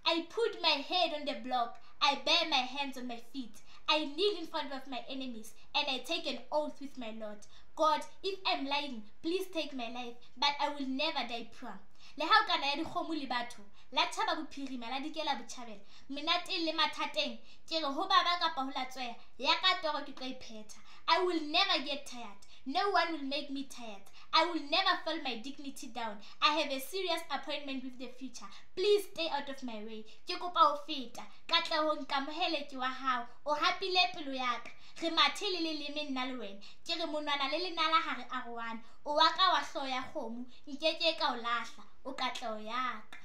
I put my head on the block. I bear my hands on my feet. I kneel in front of my enemies, and I take an oath with my Lord. God, if I'm lying, please take my life, but I will never die poor. Le ha o kana ya dikgomo le batho, la thaba bophirima la dikela botjhabela, menateng le mathateng, ke re ho baba kapa ho latsweya, ya ka toro ke tlo iphetha. I will never get tired. No one will make me tired. I will never fall my dignity down. I have a serious appointment with the future. Please stay out of my way. Ke kopa ho feta. Katlehong kamohele ke wa hao. O hapile pelo ya ka. Re mathe le leleme nna le wena. Ke re monwana le lenala ha re arohane. O wa ka wa hloya kgomo. Nkeke ka o lahla. O katleho ya ka.